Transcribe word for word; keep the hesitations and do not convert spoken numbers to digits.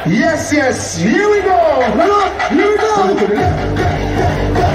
Yes, yes, here we go. Here we go. To the left.